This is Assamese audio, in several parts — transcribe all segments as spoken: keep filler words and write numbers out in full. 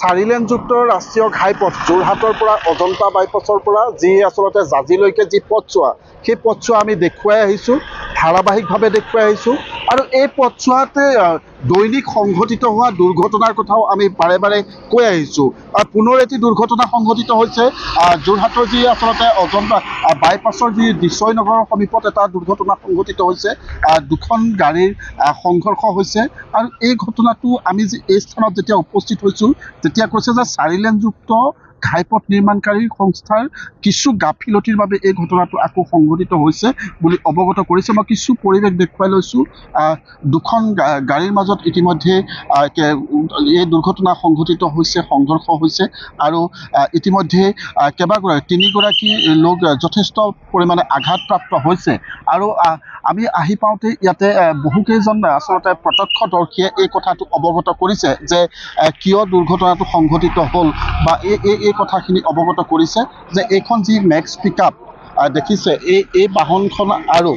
চাৰিলেনযুক্ত ৰাষ্ট্ৰীয় ঘাইপথ যোৰহাটৰ পৰা অজন্তা বাইপাছৰ পৰা যি আচলতে জাজিলৈকে যি পথছোৱা সেই পথছোৱা আমি দেখুৱাই আহিছোঁ, ধাৰাবাহিকভাৱে দেখুৱাই আহিছোঁ। আৰু এই পথছোৱাতে দৈনিক সংঘটিত হোৱা দুৰ্ঘটনাৰ কথাও আমি বাৰে বাৰে কৈ আহিছোঁ। পুনৰ এটি দুৰ্ঘটনা সংঘটিত হৈছে যোৰহাটৰ যি আচলতে অজন্তা বাইপাছৰ যি দিছৈ নগৰৰ সমীপত এটা দুৰ্ঘটনা সংঘটিত হৈছে। দুখন গাড়ীৰ সংঘৰ্ষ হৈছে আৰু এই ঘটনাটো আমি যে এই স্থানত যেতিয়া উপস্থিত হৈছোঁ তেতিয়া কৈছে যে চাৰিলেনযুক্ত ঘাইপথ নিৰ্মাণকাৰী সংস্থাৰ কিছু গাফিলতিৰ বাবে এই ঘটনাটো আকৌ সংঘটিত হৈছে বুলি অৱগত কৰিছে। মই কিছু পৰিৱেশ দেখুৱাই লৈছোঁ। দুখন গাড়ীৰ মাজত ইতিমধ্যে এই দুৰ্ঘটনা সংঘটিত হৈছে, সংঘৰ্ষ হৈছে আৰু ইতিমধ্যে কেইবাগৰাকী তিনিগৰাকী লোক যথেষ্ট পৰিমাণে আঘাতপ্ৰাপ্ত হৈছে। আৰু আমি আহি পাওঁতে ইয়াতে বহুকেইজন আচলতে প্ৰত্যক্ষদৰ্শীয়ে এই কথাটো অৱগত কৰিছে যে কিয় দুৰ্ঘটনাটো সংঘটিত হ'ল বা এই এই কথাখিনি অৱগত কৰিছে যে এইখন যি মেক্স পিকআপ দেখিছে এই এই বাহনখন আৰু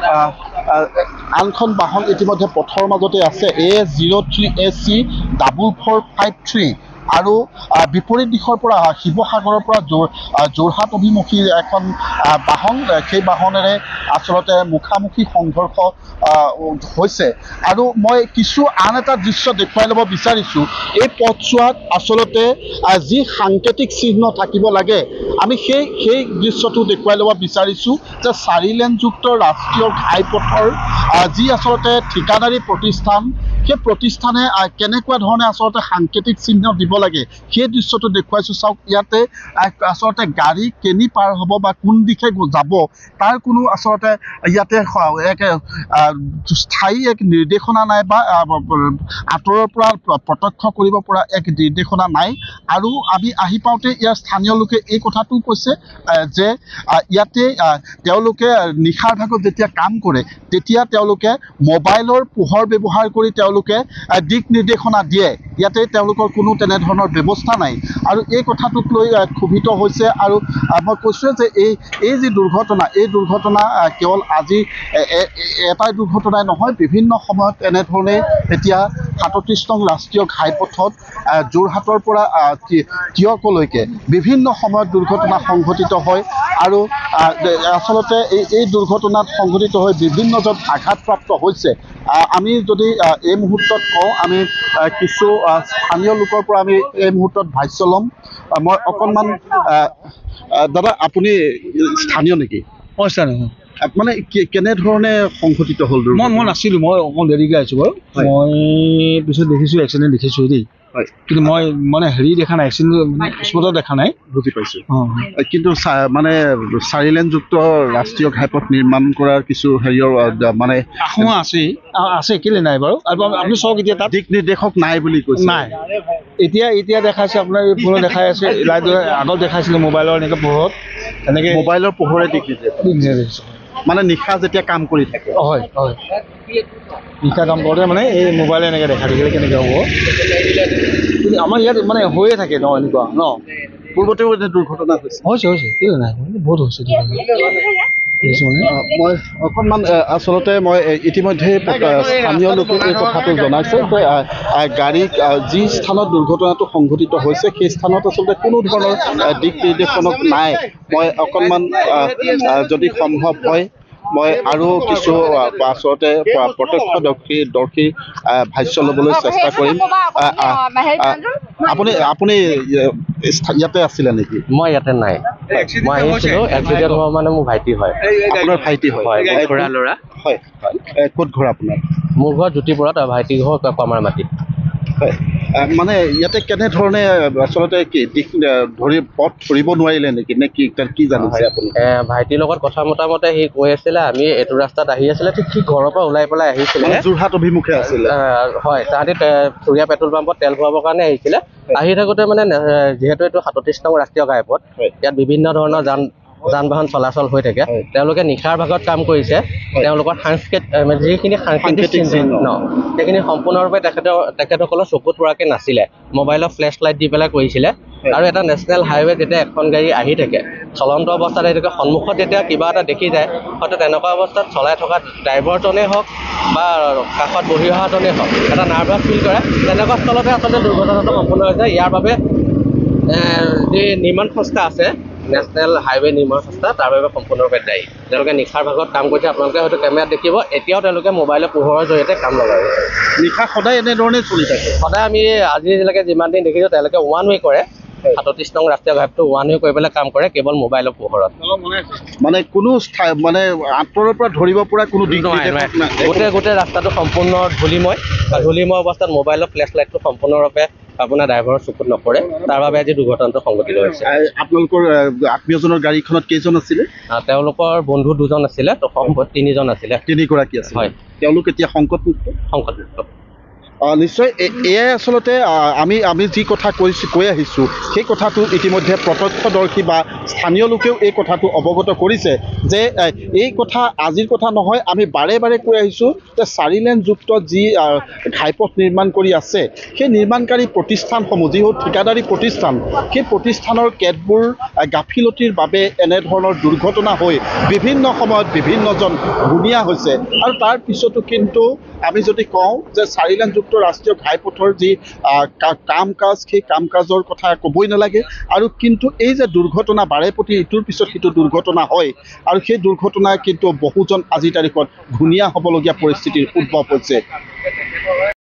আনখন বাহন ইতিমধ্যে পথৰ মাজতে আছে A zero' three A C double four five three আৰু বিপৰীত দিশৰ পৰা শিৱসাগৰৰ পৰা যোৰ যোৰহাট অভিমুখী এখন বাহন, সেই বাহনেৰে আচলতে মুখামুখি সংঘৰ্ষ হৈছে। আৰু মই কিছু আন এটা দৃশ্য দেখুৱাই ল'ব বিচাৰিছোঁ। এই পথছোৱাত আচলতে যি সাংকেতিক চিহ্ন থাকিব লাগে আমি সেই সেই দৃশ্যটো দেখুৱাই ল'ব বিচাৰিছোঁ যে চাৰিলেনযুক্ত ৰাষ্ট্ৰীয় ঘাইপথৰ যি আচলতে ঠিকাদাৰী প্ৰতিষ্ঠান সেই প্ৰতিষ্ঠানে কেনেকুৱা ধৰণে আচলতে সাংকেতিক চিহ্ন দিব লাগে সেই দৃশ্যটো দেখুৱাইছোঁ। চাওক ইয়াতে আচলতে গাড়ী কেনি পাৰ হ'ব বা কোন দিশে যাব তাৰ কোনো আচলতে ইয়াতে এক স্থায়ী এক নিৰ্দেশনা নাই বা আঁতৰৰ পৰা প্ৰত্যক্ষ কৰিব পৰা এক নিৰ্দেশনা নাই। আৰু আমি আহি পাওঁতে ইয়াৰ স্থানীয় লোকে এই কথাটো কৈছে যে ইয়াতে তেওঁলোকে নিশাৰ ভাগত যেতিয়া কাম কৰে তেতিয়া তেওঁলোকে মোবাইলৰ পোহৰ ব্যৱহাৰ কৰি তেওঁলোকে দিক নিৰ্দেশনা দিয়ে। ইয়াতে তেওঁলোকৰ কোনো তেনেধৰণৰ ব্যৱস্থা নাই আৰু এই কথাটোক লৈ ক্ষোভিত হৈছে। আৰু মই কৈছোঁ যে এই এই যি দুৰ্ঘটনা এই দুৰ্ঘটনা কেৱল আজি এটাই দুৰ্ঘটনাই নহয়, বিভিন্ন সময়ত এনেধৰণে এতিয়া সাতত্ৰিছ নং ৰাষ্ট্ৰীয় ঘাইপথত যোৰহাটৰ পৰা টিয়কলৈকে বিভিন্ন সময়ত দুৰ্ঘটনা সংঘটিত হয় আৰু আচলতে এই এই দুৰ্ঘটনাত সংঘটিত হৈ বিভিন্নজন আঘাতপ্ৰাপ্ত হৈছে। আমি যদি এই মুহূৰ্তত কওঁ আমি কিছু স্থানীয় লোকৰ পৰা আমি এই মুহূৰ্তত ভাষ্য ল'ম। মই অকণমান দাদা আপুনি স্থানীয় নেকি? মই স্থানীয়। মানে কেনেধৰণে সংঘটিত হ'ল? মই মই নাছিলোঁ, মই অকণ দেৰিকৈ আহিছোঁ বাৰু। মই পিছত দেখিছোঁ এক্সিডেণ্ট দেখিছোঁ দেই, কিন্তু মই মানে হেৰি দেখা নাই, এক্সিডেণ্ট মানে স্পটত দেখা নাই। বুজি পাইছোঁ। কিন্তু মানে চাৰিলেনযুক্ত ৰাষ্ট্ৰীয় ঘাইপথ নিৰ্মাণ কৰাৰ কিছু হেৰিয়ৰ মানে আশংকা আছে আছে কেলৈ নাই বাৰু? আৰু আপুনি চাওক এতিয়া তাত দিক নিৰ্দেশক নাই বুলি কৈছে। নাই, এতিয়া এতিয়া দেখাইছে আপোনাৰ ফোনত দেখাই আছে, লাইট আগত দেখাইছিলে মোবাইলৰ এনেকৈ পোহৰত, এনেকৈ মোবাইলৰ পোহৰে দিক নিৰ্দেশ মানে নিশা যেতিয়া কাম কৰি থাকে। হয় হয়, নিশা কাম কৰোঁতে মানে এই মোবাইলে এনেকৈ দেখা থাকিলে কেনেকৈ হ'ব? কিন্তু আমাৰ ইয়াত মানে হৈয়ে থাকে ন এনেকুৱা ন? পূৰ্বতেও এনে দুৰ্ঘটনা হৈছে হৈছে হৈছে কেলৈ নাই? বহুত হৈছে মানে। মই অকণমান আচলতে মই ইতিমধ্যে স্থানীয় লোকে এই কথাটো জনাইছে যে গাড়ী যি স্থানত দুৰ্ঘটনাটো সংঘটিত হৈছে সেই স্থানত আচলতে কোনো ধৰণৰ দিক নিৰ্দেশনক নাই। মই অকণমান যদি সম্ভৱ হয় মই আৰু কিছু আচলতে প্ৰত্যক্ষদৰ্শী দৰ্শী ভাষ্য ল'বলৈ চেষ্টা কৰিম। আপুনি আপুনি ইয়াতে আছিলে নেকি? মই ইয়াতে নাই, মই আহিছিলোঁ এক্সিডেণ্ট হোৱা মানে মোৰ ভাইটি হয়। আপোনাৰ ভাইটি হয়? ঘোঁৰা ল'ৰা হয়। ক'ত ঘৰ আপোনাৰ? মোৰ ঘৰ জ্যোতিপুৰত, ভাইটি ঘৰ কমাৰ মাটিত। হয়, মানে ইয়াতে কেনেধৰণে আচলতে কি দিশ ধৰি পথ ধৰিব নোৱাৰিলে নেকি নে কি কি জানিছে আপুনি? ভাইটিৰ লগত কথা মতামতে সি কৈ আছিলে আমি এইটো ৰাস্তাত আহি আছিলে, ঠিক সি ঘৰৰ পৰা ওলাই পেলাই আহিছিলে, যোৰহাট অভিমুখে আছিলে। হয়, তাহাঁতি চুৰীয়া পেট্ৰল পাম্পত তেল ভৰাবৰ কাৰণে আহিছিলে। আহি থাকোঁতে মানে যিহেতু এইটো সাতত্ৰিছ নং ৰাষ্ট্ৰীয় ঘাইপথ, ইয়াত বিভিন্ন ধৰণৰ যান যান বাহন চলাচল হৈ থাকে। তেওঁলোকে নিশাৰ ভাগত কাম কৰিছে, তেওঁলোকৰ সাংস্কৃতিক যিখিনি সাংস্কৃতিক চিহ্ন সেইখিনি সম্পূৰ্ণৰূপে তেখেতৰ তেখেতসকলৰ চকুত পৰাকৈ নাছিলে। মোবাইলৰ ফ্লেছ লাইট দি পেলাই কৰিছিলে, আৰু এটা নেশ্যনেল হাইৱে যেতিয়া এখন গাড়ী আহি থাকে চলন্ত অৱস্থাত আহি থাকে সন্মুখত যেতিয়া কিবা এটা দেখি যায় হয়তো তেনেকুৱা অৱস্থাত চলাই থকা ড্ৰাইভাৰজনেই হওক বা কাষত বহি অহাজনেই হওক এটা নাৰ্ভাছ ফিল কৰে তেনেকুৱা স্থলতে আচলতে দুৰ্ঘটনাটো সম্পূৰ্ণ হৈ যায়। ইয়াৰ বাবে যি নিৰ্মাণ সংস্থা আছে নেশ্যনেল হাইৱে নিৰ্মাণ সংস্থা তাৰ বাবে সম্পূৰ্ণৰূপে দায়ী। তেওঁলোকে নিশাৰ ভাগত কাম কৰিছে, আপোনালোকে হয়তো কেমেৰাত দেখিব এতিয়াও তেওঁলোকে মোবাইলৰ পোহৰৰ জৰিয়তে কাম লগাই আছে। নিশা সদায় এনেধৰণে চলি থাকে। সদায় আমি আজিলৈকে যিমান দিন দেখিছোঁ তেওঁলোকে ওৱান ৱে কৰে, সাতত্ৰিছ নং ৰাষ্ট্ৰীয় ঘাইপথটো ওৱান ৱে কৰি পেলাই কাম কৰে কেৱল মোবাইলৰ পোহৰত। মানে কোনো মানে আঁতৰৰ পৰা ধৰিব পৰা কোনো দিশ গোটেই গোটেই ৰাস্তাটো সম্পূৰ্ণ ধূলিময়, ধূলিময় অৱস্থাত মোবাইলৰ ফ্লেছ লাইটটো সম্পূৰ্ণৰূপে আপোনাৰ ড্ৰাইভাৰৰ চকুত নপৰে, তাৰ বাবে আজি দুৰ্ঘটনাটো সংঘটিত হৈছে। আপোনালোকৰ আত্মীয়জনৰ গাড়ীখনত কেইজন আছিলে? তেওঁলোকৰ বন্ধু দুজন আছিলে, তিনিজন আছিলে। তিনিগৰাকী আছিলে। হয়। তেওঁলোক এতিয়া সংকটমুক্ত? সংকটমুক্ত। নিশ্চয় এয়াই আচলতে আমি আমি যি কথা কৈছোঁ কৈ আহিছোঁ সেই কথাটো ইতিমধ্যে প্ৰত্যক্ষদৰ্শী বা স্থানীয় লোকেও এই কথাটো অৱগত কৰিছে যে এই কথা আজিৰ কথা নহয়, আমি বাৰে বাৰে কৈ আহিছোঁ যে চাৰি লেনযুক্ত যি ঘাইপথ নিৰ্মাণ কৰি আছে সেই নিৰ্মাণকাৰী প্ৰতিষ্ঠানসমূহ যিবোৰ ঠিকাদাৰী প্ৰতিষ্ঠান সেই প্ৰতিষ্ঠানৰ কেতবোৰ গাফিলতিৰ বাবে এনেধৰণৰ দুৰ্ঘটনা হৈ বিভিন্ন সময়ত বিভিন্নজন গুণীয়া হৈছে। আৰু তাৰ পিছতো কিন্তু আমি যদি কওঁ যে চাৰি লেনযুক্ত ৰাষ্ট্ৰীয় ঘাইপথৰ যি কাম কাজ সেই কাম কাজৰ কথা ক'বই নালাগে। আৰু কিন্তু এই যে দুৰ্ঘটনা বাৰে প্ৰতি ইটোৰ পিছত সিটো দুৰ্ঘটনা হয় আৰু সেই দুৰ্ঘটনা কিন্তু বহুজন আজিৰ তাৰিখত ঘূণীয়া হ'বলগীয়া পৰিস্থিতিৰ উদ্ভৱ হৈছে।